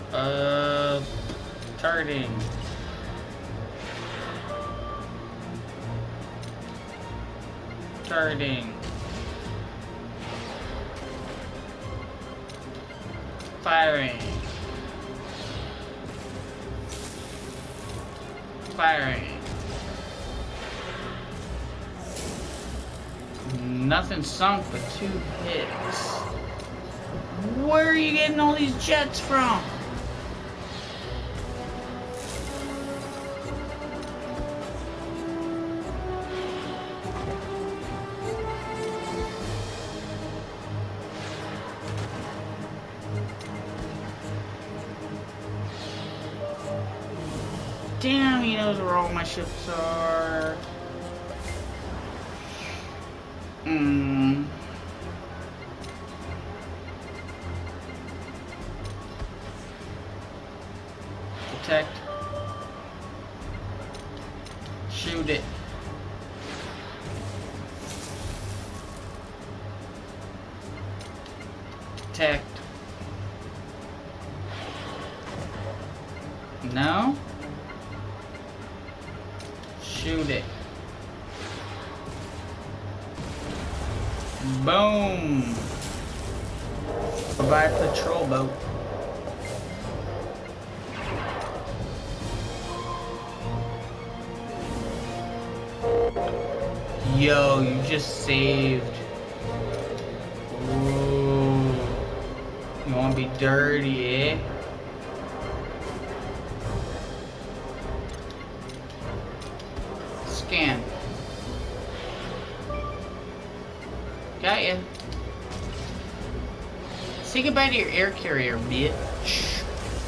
Uh, targeting. Targeting. Firing. Firing. Nothing sunk but 2 hits. Where are you getting all these jets from? Damn, he knows where all my ships are. Detect. Shoot it. Detect. No? Shoot it. Boom. Provide patrol boat. Yo, you just saved. Ooh. You wanna be dirty, eh? Scan. Got ya. Say goodbye to your air carrier, bitch.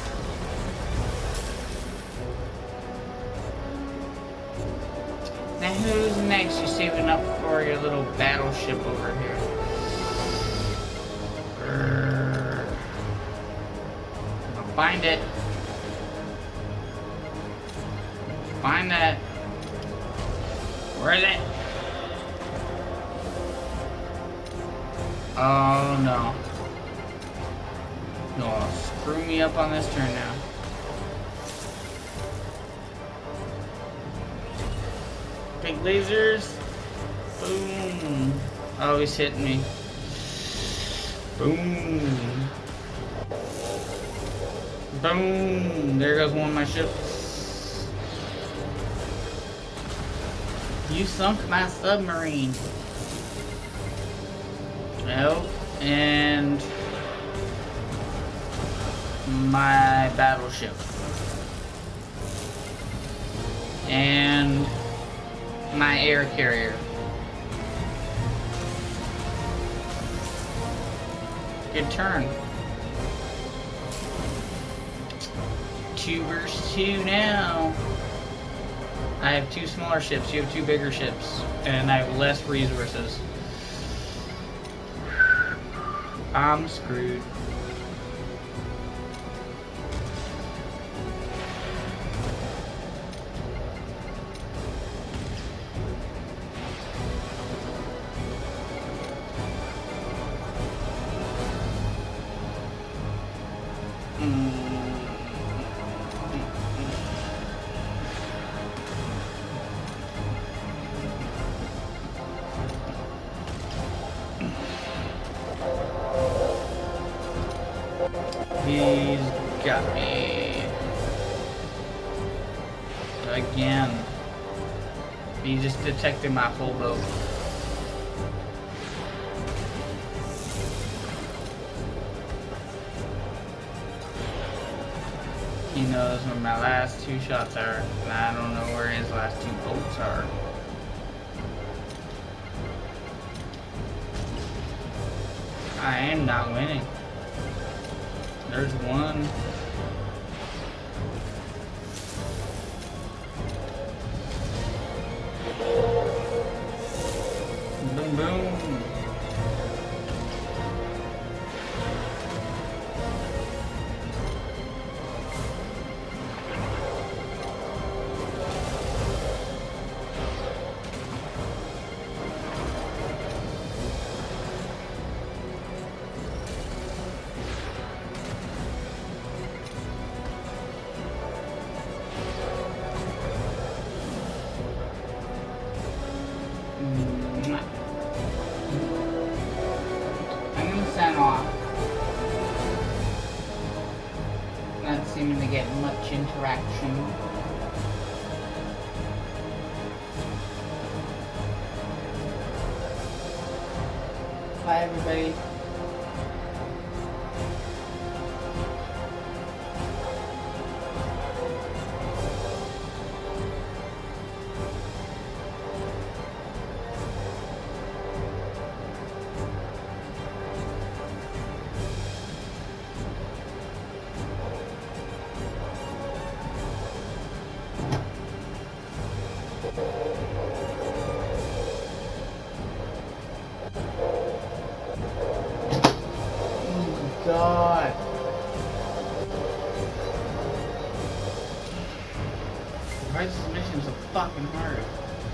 Now who's next? You saving up for your little battleship over here. I'll find it. Find that. Where is it? Oh no. No, screw me up on this turn now. Big lasers. Boom. Oh, he's hitting me. Boom. Boom. There goes one of my ships. You sunk my submarine. Nope. And my battleship. And my air carrier. Good turn. 2 versus 2 now. I have 2 smaller ships, you have 2 bigger ships, and I have less resources. I'm screwed. He's got me. Again. He just detected my full boat. He knows where my last 2 shots are, and I don't know where his last 2 boats are. I am not winning. There's one. Boom, boom. seeming to get much interaction. Bye, everybody. God. Why is this mission so fucking hard?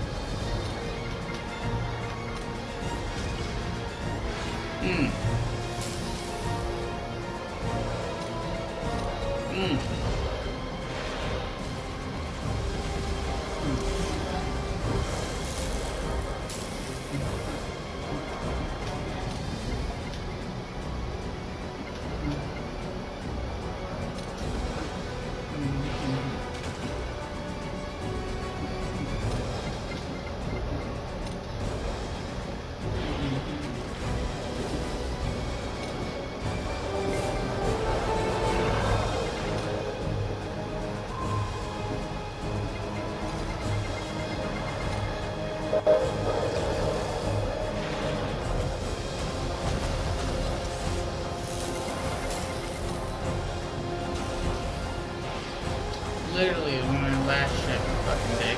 Literally is one of the last shit fucking day.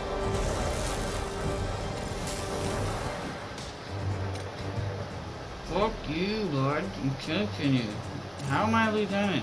Fuck you, Lord. I'm cooking you. How am I a lieutenant?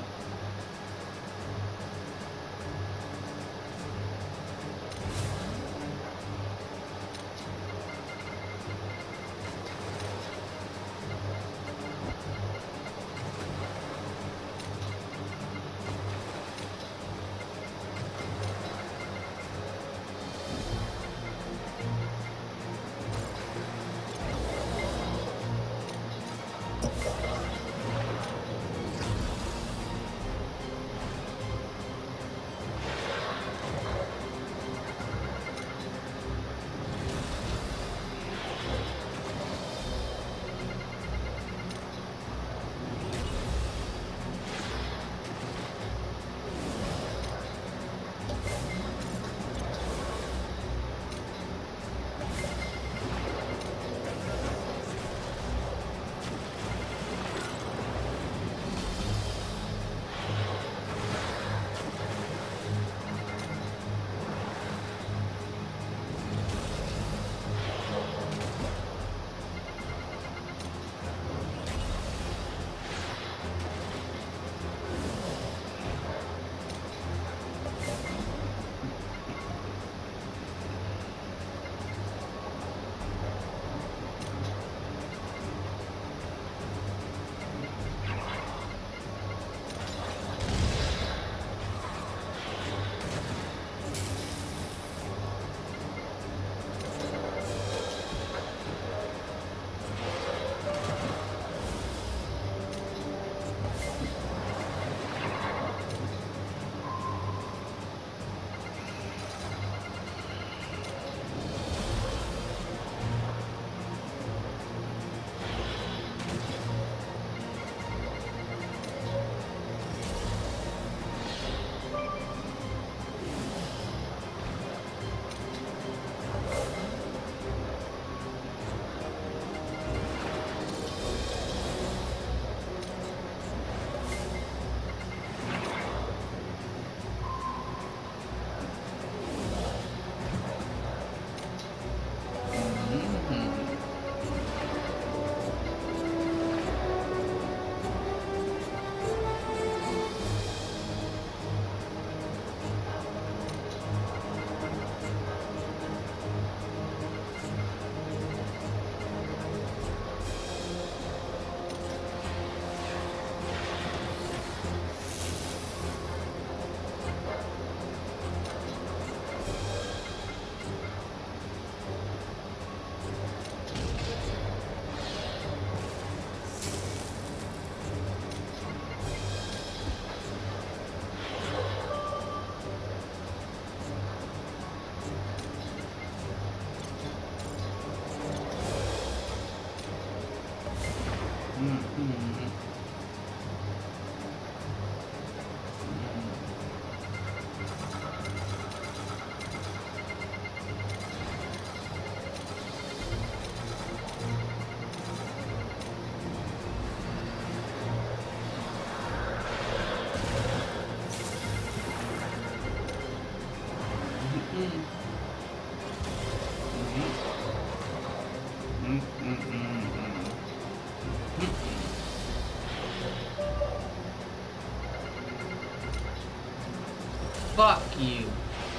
Fuck you.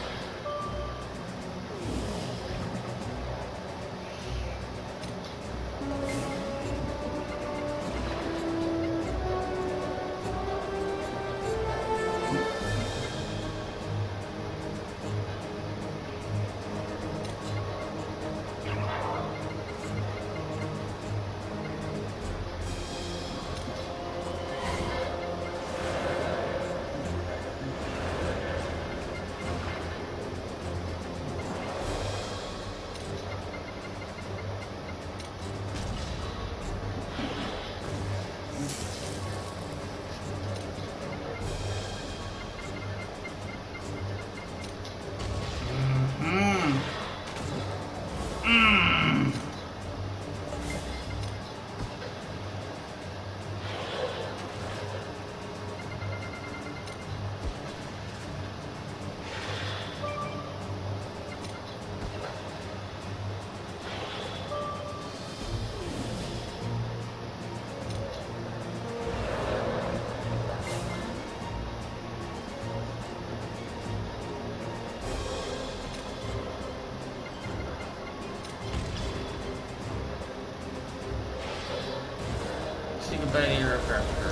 Goodbye to your aircraft.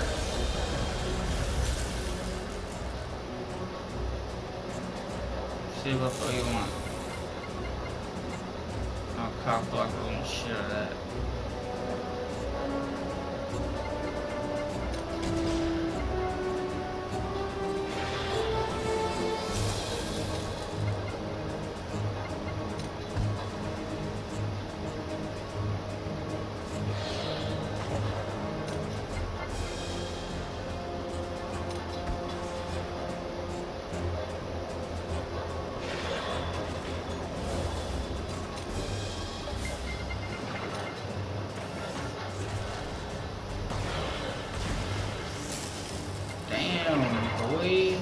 See what the you want. I'll cock block the little shit out of that. Boy.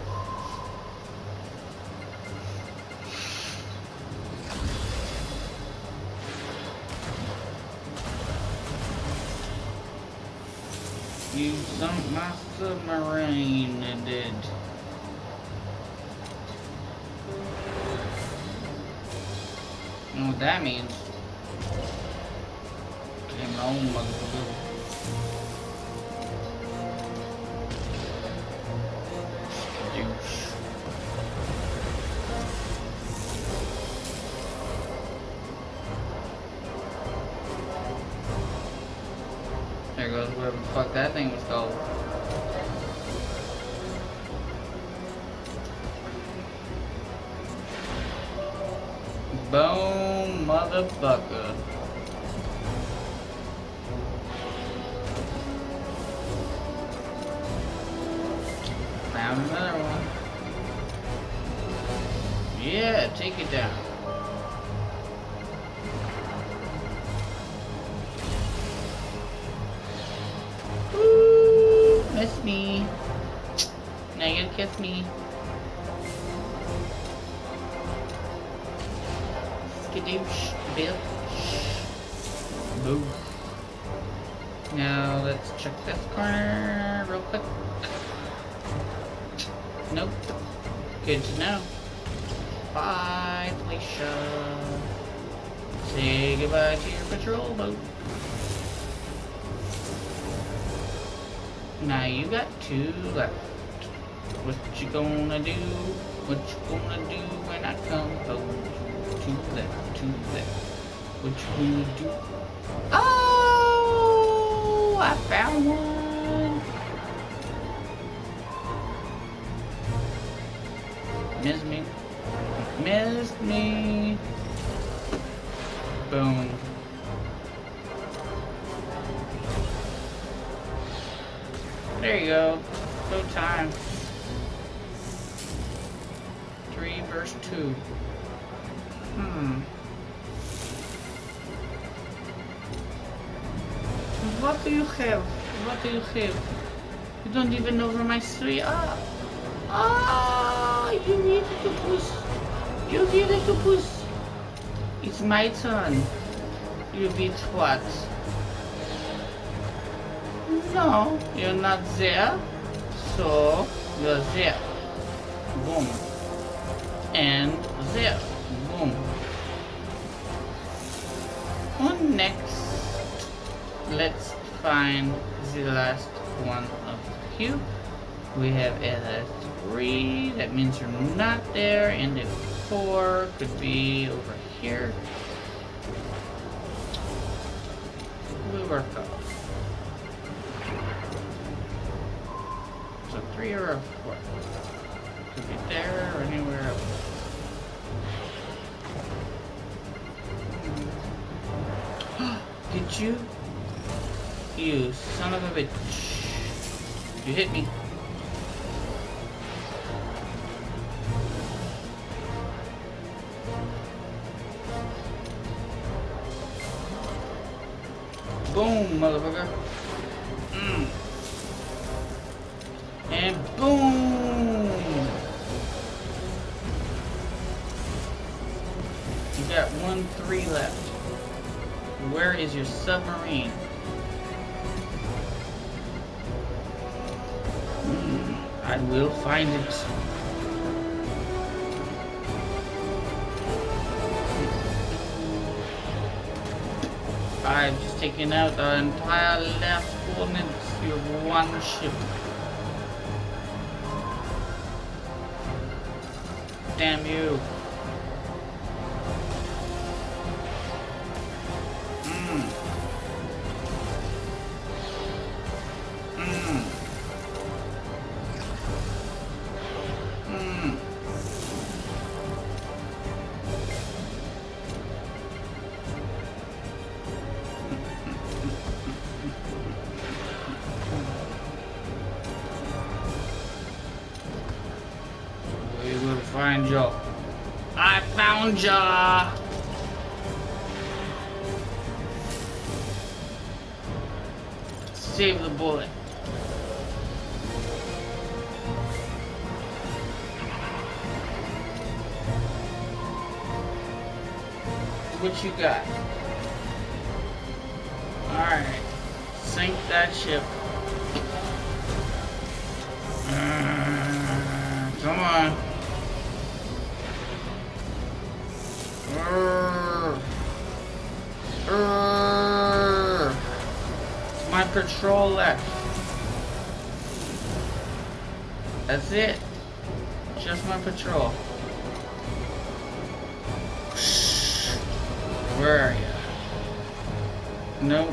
You sunk my submarine, it did. You know what that means? Came on, motherfucker. There goes whatever the fuck that thing was called. Boom, motherfucker. Found another one. Yeah, take it down. Miss me. Now you kiss me. Skadoosh, bitch. Boo. Now let's check this corner real quick. Nope. Good to know. Bye, Felicia. Say goodbye to your patrol boat. Now you got 2 left. What you gonna do? What you gonna do when I come home? 2 left, 2 left. What you gonna do? Oh, I found one. Miss me. Miss me. Boom. There you go. Go time. 3 versus 2. What do you have? What do you have? You don't even know where my 3 are. Ah, you need to push. You little puss. It's my turn. You be twat. No, you're not there. So, you're there. Boom. And there. Boom. On next, let's find the last one of the cube. We have a 3, that means you're not there, and a 4 could be over here. We work out. So 3 or a 4. Could be there or anywhere else. Did you? You son of a bitch. You hit me. Boom, motherfucker. And boom. You got 1-3 left. Where is your submarine? I will find it. I've just taken out the entire left coordinates of one ship. Damn you. Find ya. I found ya. Save the bullet. What you got? Alright. Sink that ship. Come on. My patrol left. That's it. Just my patrol. Where are you? Nope.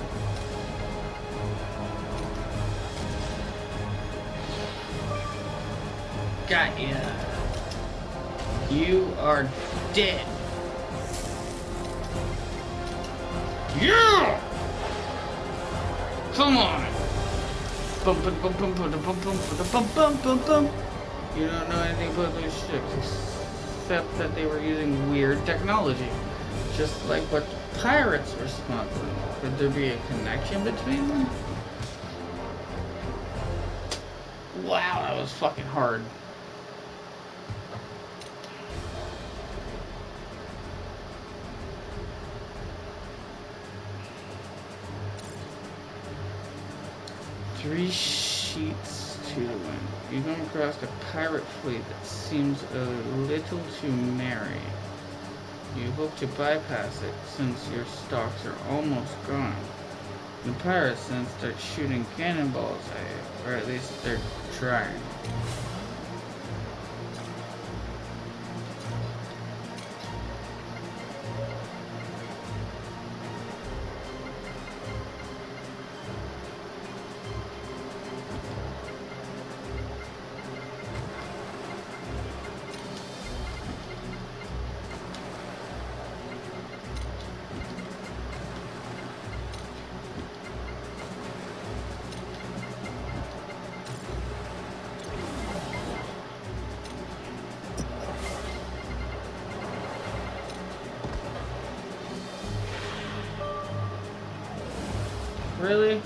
Got ya. You are dead. Yeah! Come on! Bum, bum, bum, bum, bum, bum, bum, bum, bum, bum, bum. You don't know anything about those ships, except that they were using weird technology. Just like what pirates were smuggling. Could there be a connection between them? Wow, that was fucking hard. Three sheets to the wind. You come across a pirate fleet that seems a little too merry. You hope to bypass it since your stocks are almost gone. The pirates then start shooting cannonballs at you, or at least they're trying. Really?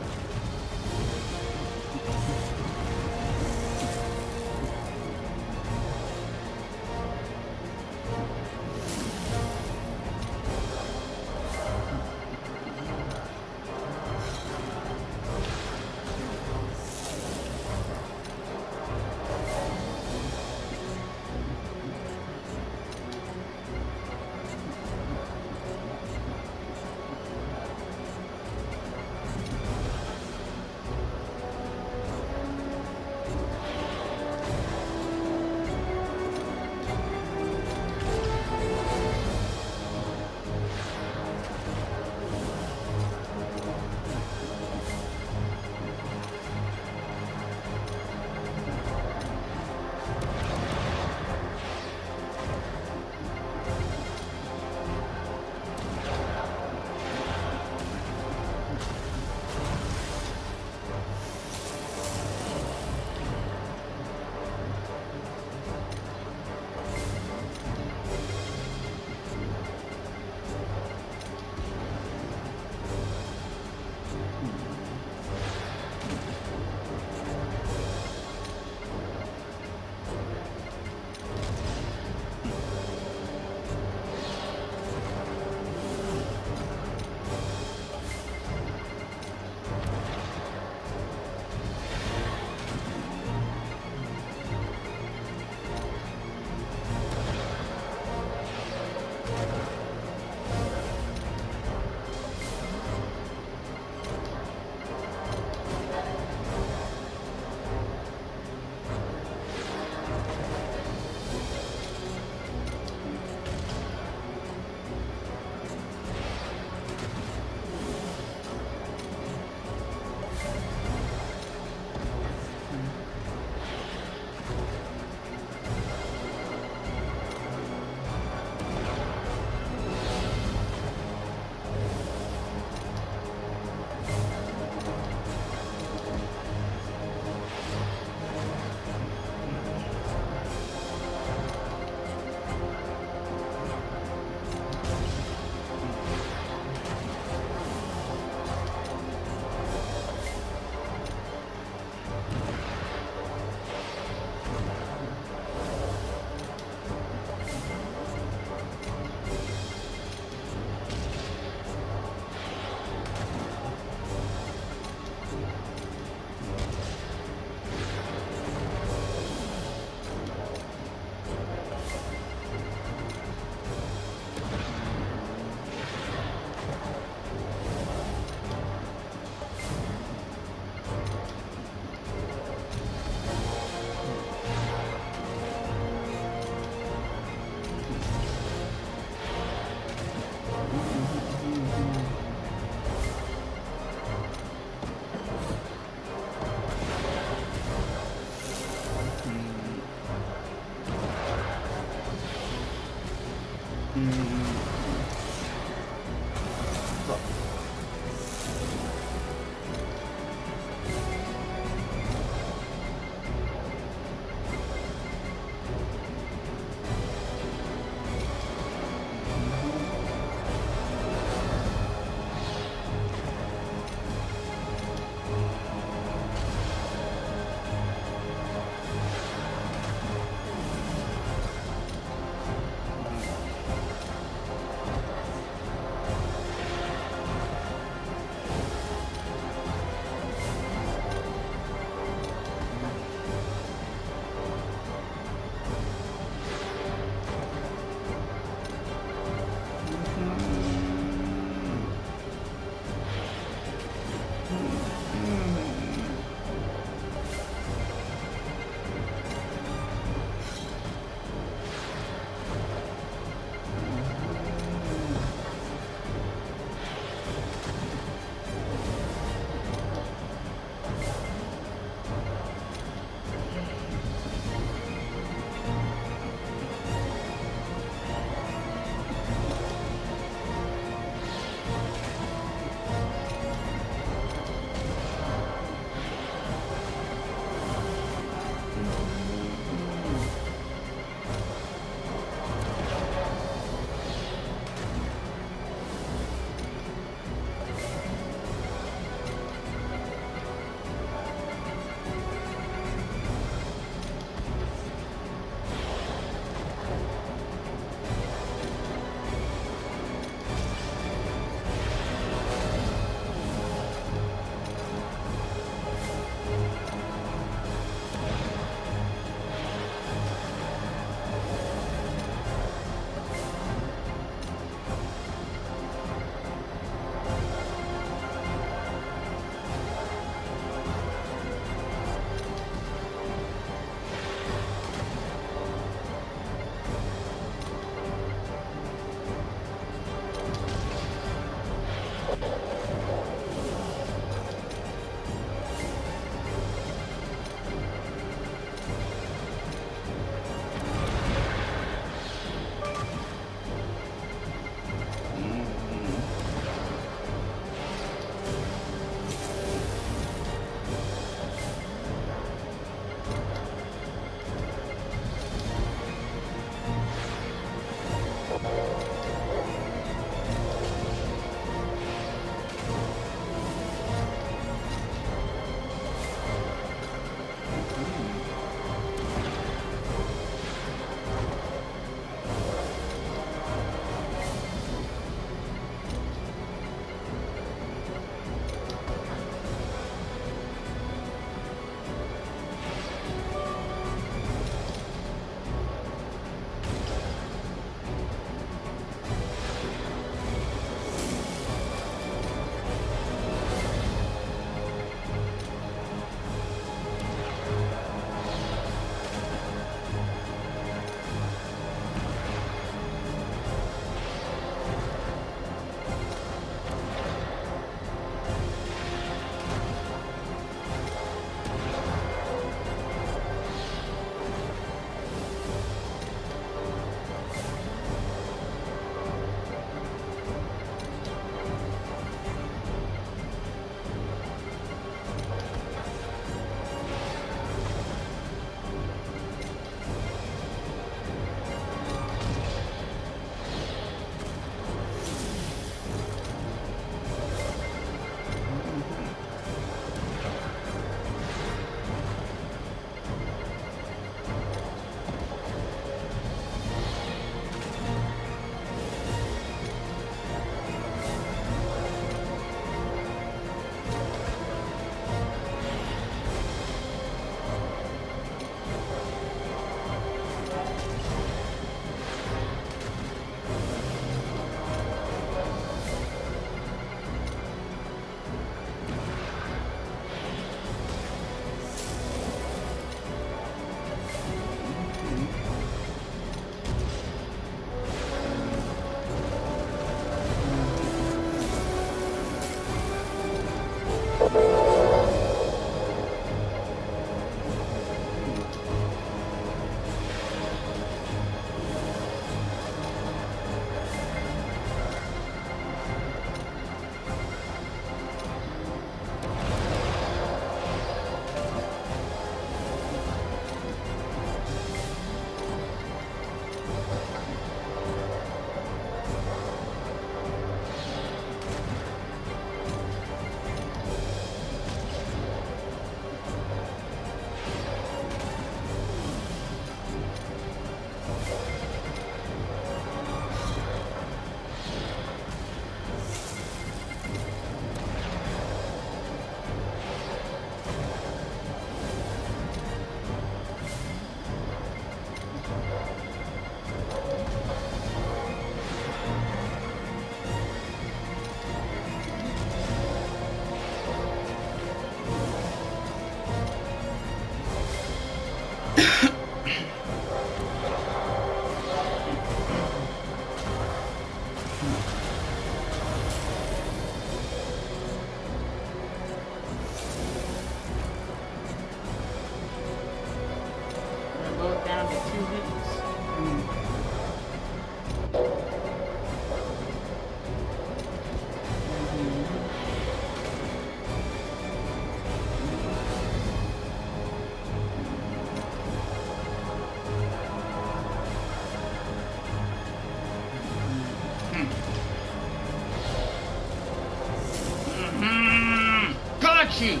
Got you!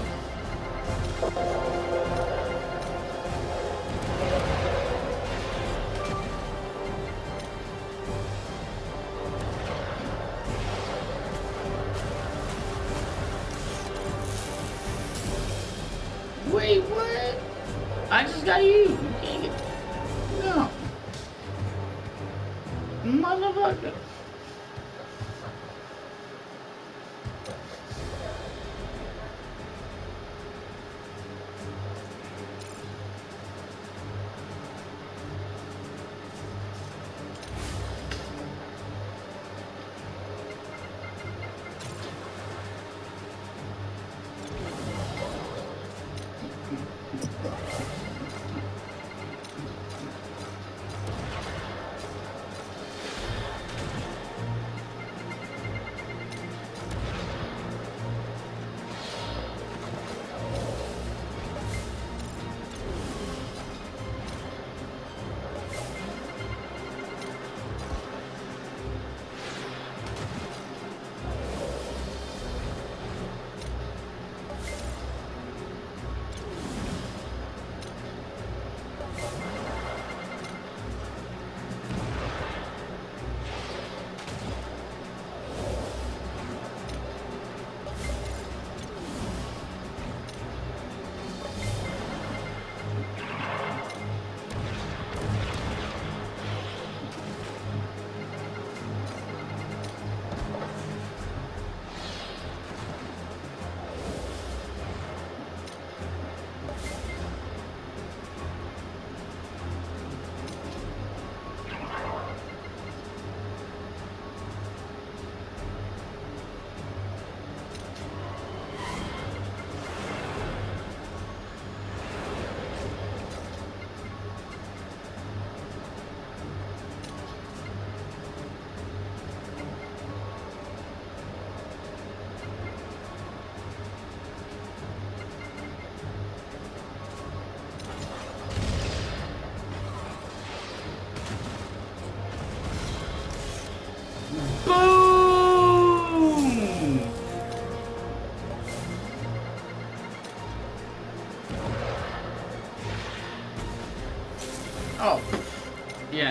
Wait, what? I just got you. You can't get... No. Motherfucker.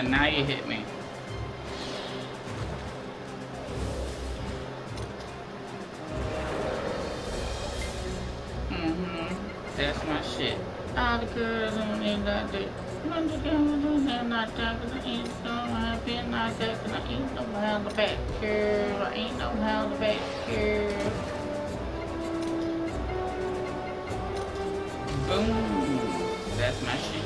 now you hit me. That's my shit. All the girls on there like that. None of them not that, cause I ain't so happy, not that, cause I ain't no how the back girl. I ain't no how the back girl. Boom. That's my shit.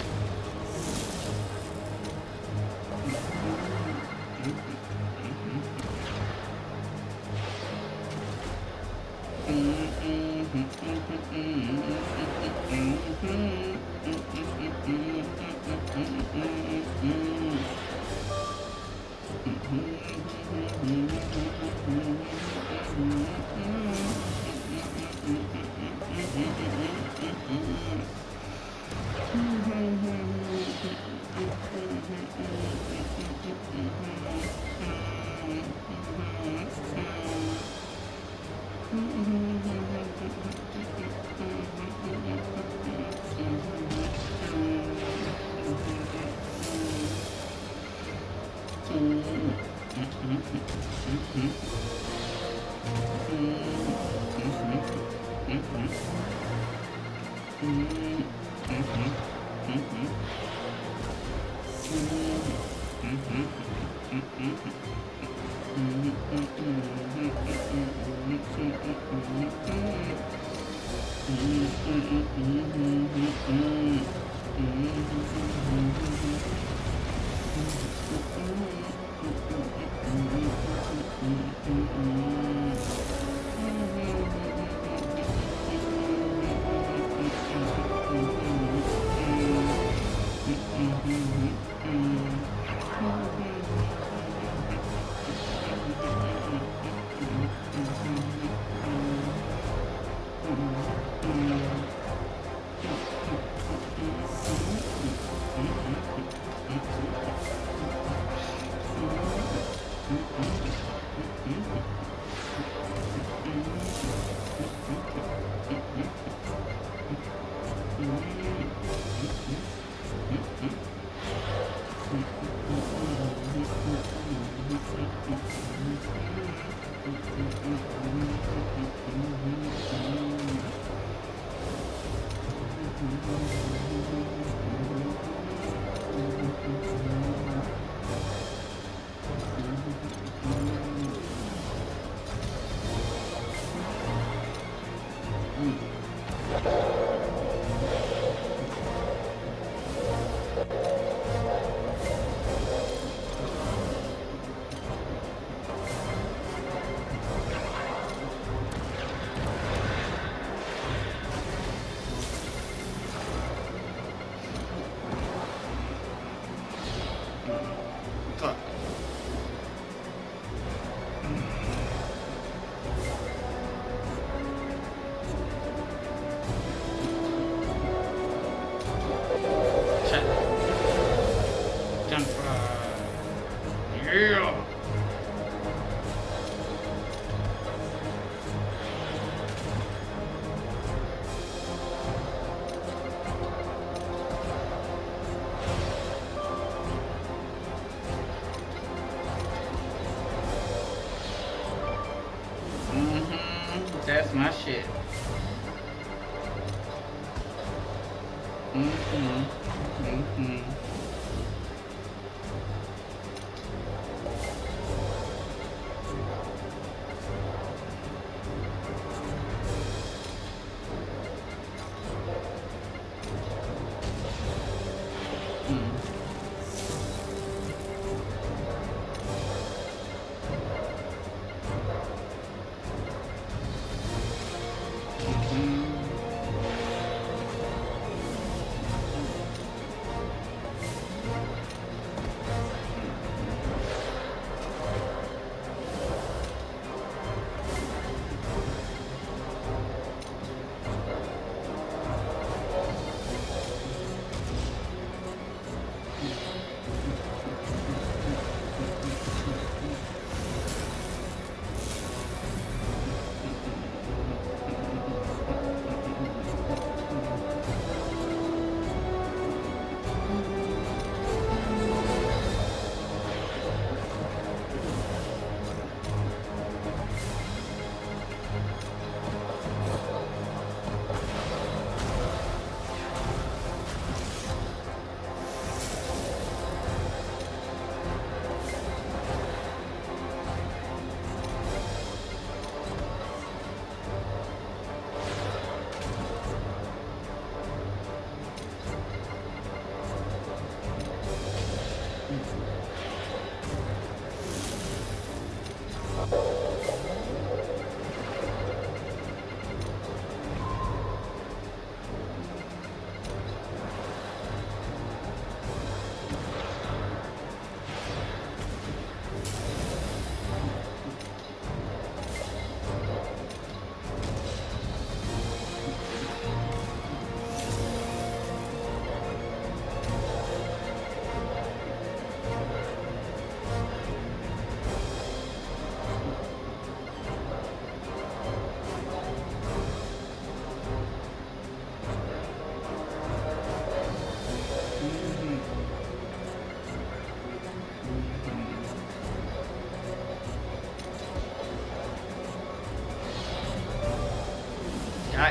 That's my shit.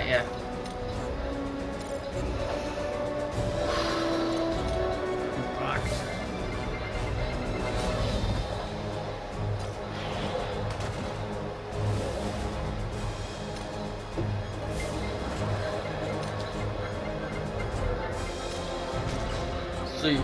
got ya. Fuck. See.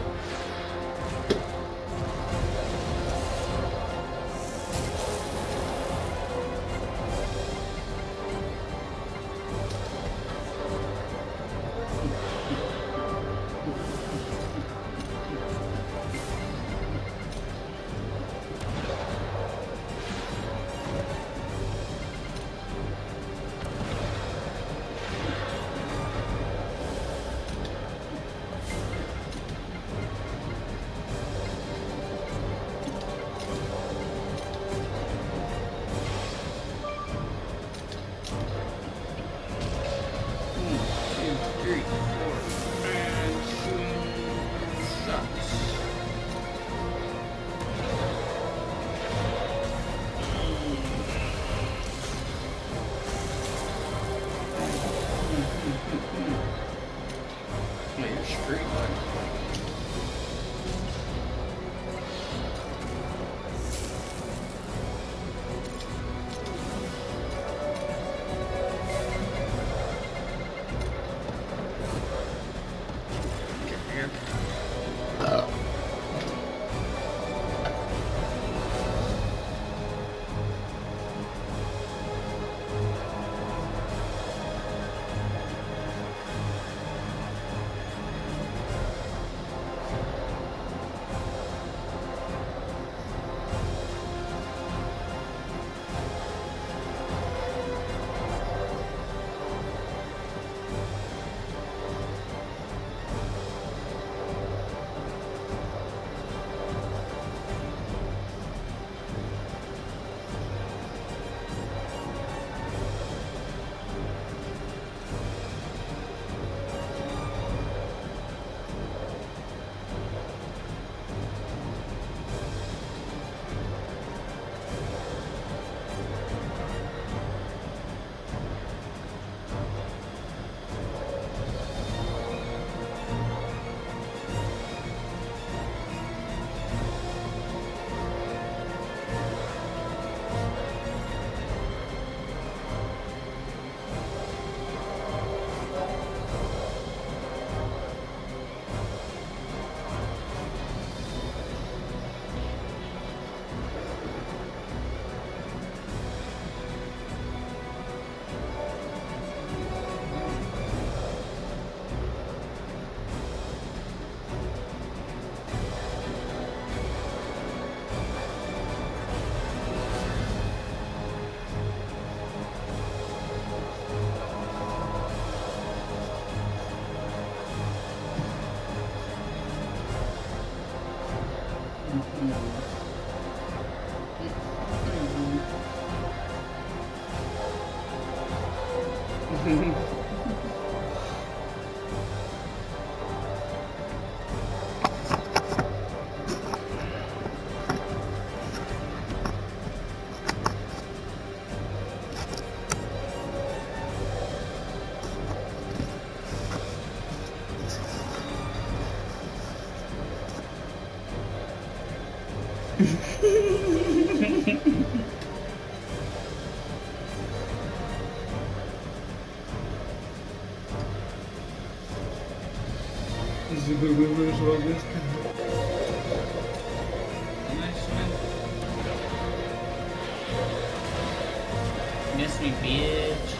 Miss me, bitch.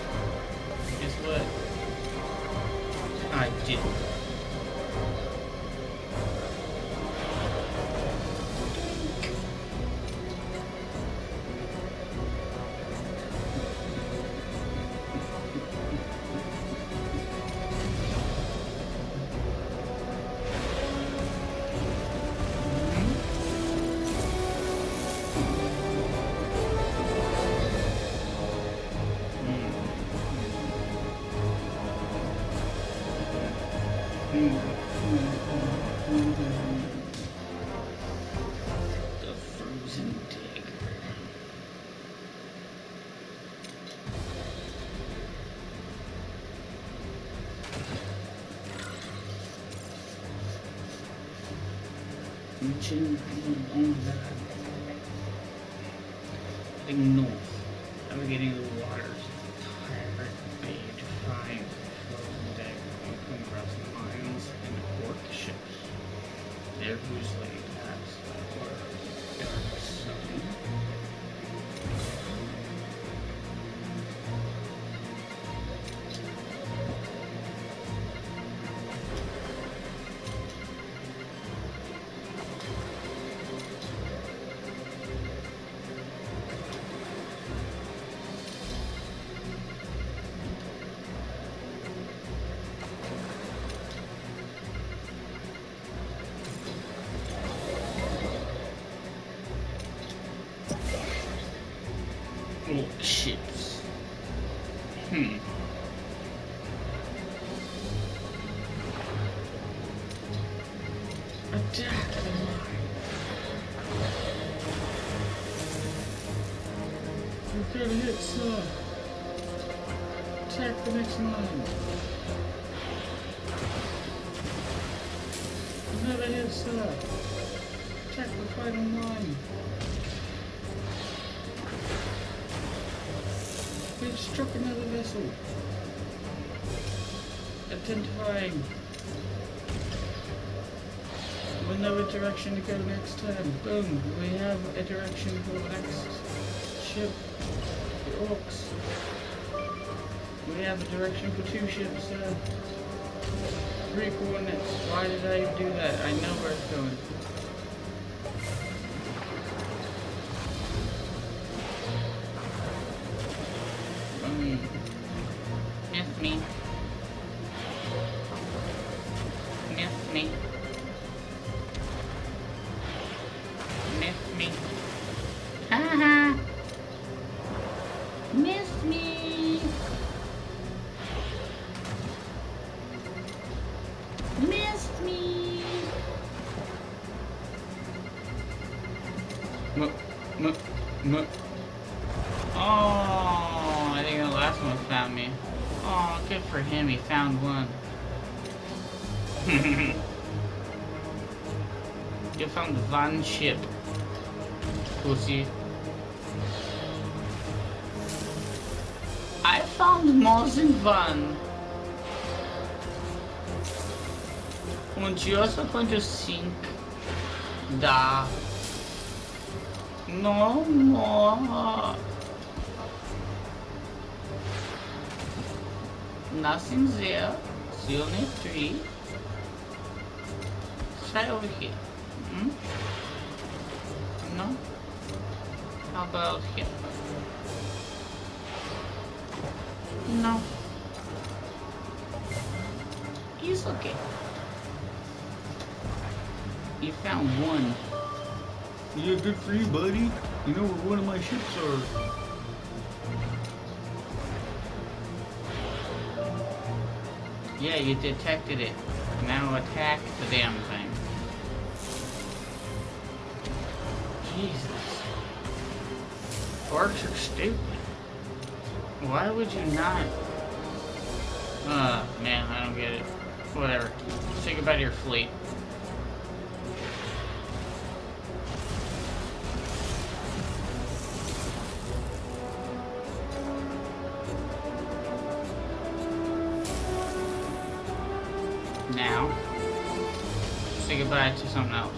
Guess what? I did. marching along that. Heading north, navigating the waters of Pirate Bay to find the frozen deck and come across mines and port ships. There whose late paths were dark sun. Ships. Attack the line. We're gonna hit some. Attack the next line. Another hit, sir. Attack the final line. We've struck another vessel. Identifying. We'll know what direction to go next time. Boom. We have a direction for the next ship. The Orcs. We have a direction for 2 ships. 3 coordinates. Why did I do that? I know where it's going. Miss me. Miss me. Miss me. Haha. Miss me. Miss me. Oh, I think the last one found me. Oh, good for him, he found one. You found one ship. Pussy. I found more than one. And you're also going to sink. Da. No more. Nothing there. Still need 3. Try over here. No? How about here? No. It's okay. You found one. Yeah, good for you, buddy. You know where one of my ships are. Yeah, you detected it. Now attack the damn thing. Jesus. Orcs are stupid. Why would you not? Man, I don't get it. Whatever. Say goodbye to your fleet. Now, say goodbye to something else.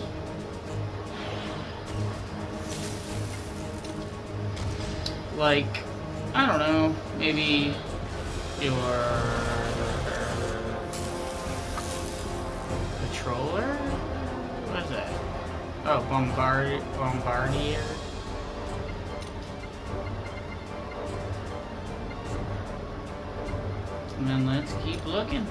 Like, I don't know, maybe your patroller? What is that? Oh, bombardier. And then let's keep looking.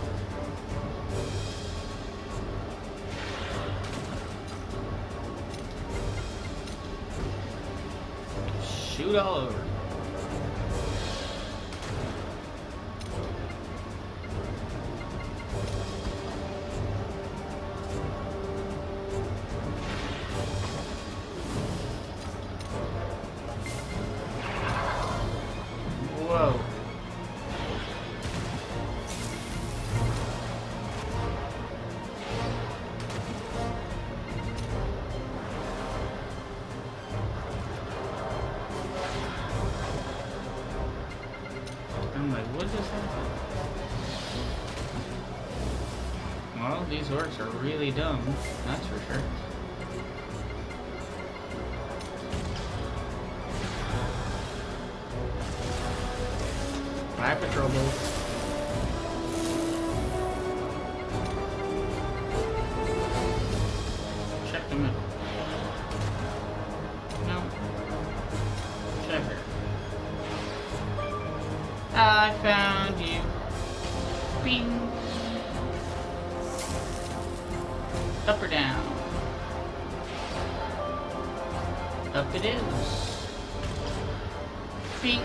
Shoot all over. Whoa. I'm like, what just happened? Well, these orcs are really dumb, that's for sure. Bye, patrol boats. Check the middle. No. Check her. I found you. Bing. Up or down? Up it is. Bing.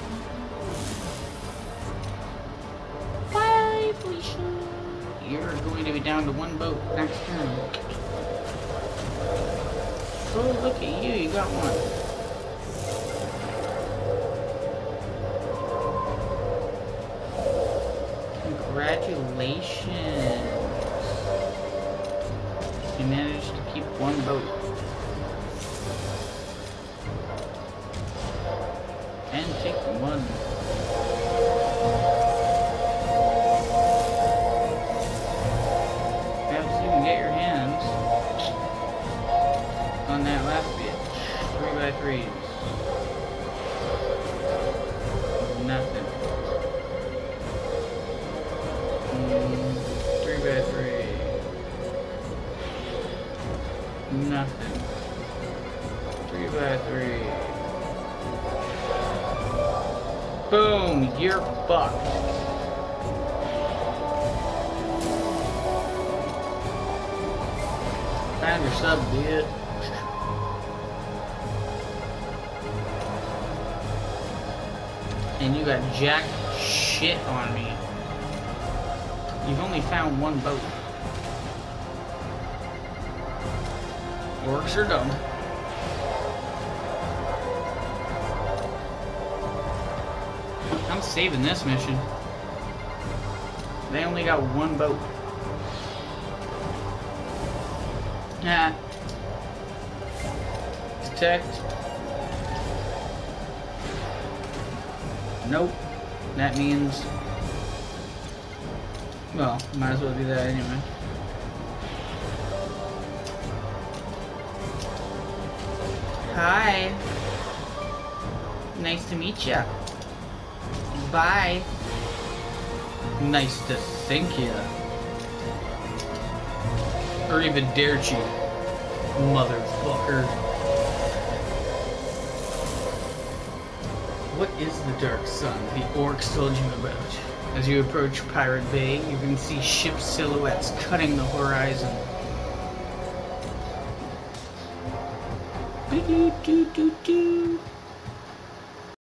Bye, Felicia. You're going to be down to one boat next turn. Oh, look at you. You got one. Congratulations. You managed to keep one boat. And take one. Perhaps you can get your hands on that last bitch. 3x3s. Nothing. 3x3. Nothing. 3x3. Boom! You're fucked. Found your sub, dude. And you got jack shit on me. You've only found one boat. Orcs are dumb. I'm saving this mission. They only got one boat. Nah. Detect. Nope. That means... well, might as well do that anyway. Hi. Nice to meet ya. Bye. Nice to think ya. Arrivederci, motherfucker. What is the Dark Sun the orcs told you about? As you approach Pirate Bay, you can see ship silhouettes cutting the horizon. Doo-doo-doo-doo-doo.